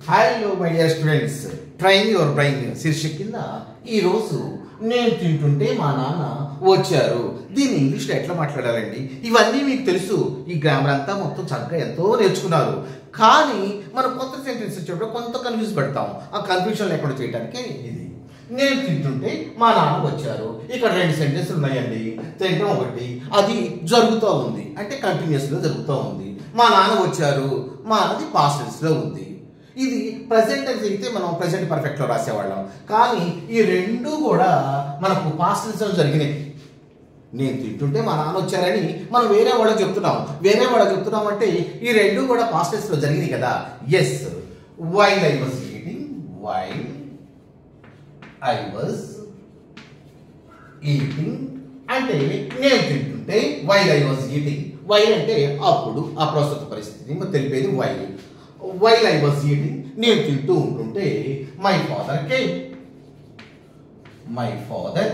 Hello my dear students, train your brain శీర్షిక కింద ఈరోజు నేను తింటుంటే మా నాన్న వచ్చారు. దీన్ని ఇంగ్లీష్లో ఎట్లా మాట్లాడాలండి? ఇవన్నీ మీకు తెలుసు. ఈ గ్రామర్ అంతా మొత్తం చక్కగా ఎంతో నేర్చుకున్నారు. కానీ మనం కొత్త సెంటెన్స్ వచ్చేటప్పుడు కొంత కన్ఫ్యూజ్ పడతాం. ఆ కన్ఫ్యూజన్ లేకుండా చేయడానికి ఇది నేను తింటుంటే మా నాన్న వచ్చారు. ఇక్కడ రెండు సెంటెన్స్లు ఉన్నాయండి. తింటం ఒకటి, అది జరుగుతూ ఉంది అంటే కంటిన్యూస్గా జరుగుతూ ఉంది. మా నాన్న వచ్చారు, మా అన్నది పాస్ట్ టెన్స్లో ఉంది. ఇది ప్రెసెంట్ టెన్స్ అయితే మనం ప్రెసెంట్ పర్ఫెక్ట్లో రాసేవాళ్ళం. కానీ ఈ రెండు కూడా మనకు పాస్ట్ టెన్స్లో జరిగినాయి. నేను తింటుంటే మా నాన్న వచ్చారని మనం వేరే వాళ్ళకి చెప్తున్నాం అంటే ఈ రెండు కూడా పాస్ట్ టెన్స్లో జరిగినాయి కదా. Yes, while I was eating, while I was eating అంటే నేను తింటుంటే, while I was eating, while అంటే అప్పుడు, ఆ ప్రస్తుత పరిస్థితిని తెలిపేది while. While I was eating, నేను తింటూ ఉంటుంటే my father came, my father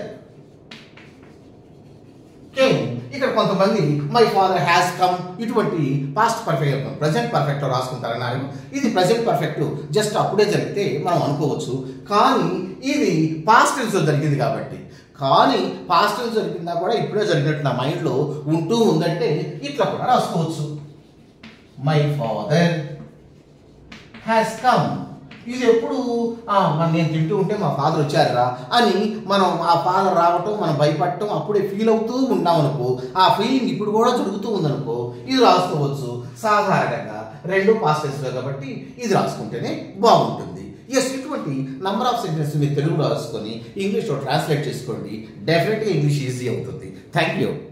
came. ఇక్కడ కొంతమంది మై ఫాదర్ హ్యాస్ కమ్ ఇటువంటి పాస్ట్ పర్ఫెక్ట్ ప్రెసెంట్ పర్ఫెక్ట్ లో రాసుకుంటారన్నారు. ఇది ప్రెసెంట్ పర్ఫెక్ట్ జస్ట్ అప్పుడే జరిగితే మనం అనుకోవచ్చు. కానీ ఇది పాస్ట్ టెన్స్ లో జరిగింది కాబట్టి, కానీ పాస్ట్ టెన్స్ జరిగిందా కూడా ఇప్పుడే జరిగినట్టు నా మైండ్లో ఉంటూ ఉందంటే ఇట్లా కూడా రాసుకోవచ్చు. My father has come. ఇది ఎప్పుడు నేను తింటూ ఉంటే మా ఫాదర్ వచ్చారా అని మనం ఆ ఫాదర్ రావటం, మనం భయపడటం, అప్పుడే ఫీల్ అవుతూ ఉంటాం అనుకో. ఆ ఫీలింగ్ ఇప్పుడు కూడా జరుగుతూ ఉందనుకో, ఇది రాసుకోవచ్చు. సాధారణంగా రెండు పాస్ట్ టెన్స్లో కాబట్టి ఇది రాసుకుంటేనే బాగుంటుంది. ఎస్, ఇటువంటి నంబర్ ఆఫ్ సెంటెన్స్ మీరు తెలుగులో రాసుకొని ఇంగ్లీష్లో ట్రాన్స్లేట్ చేసుకోండి. డెఫినెట్గా ఇంగ్లీష్ ఈజీ అవుతుంది. Thank you.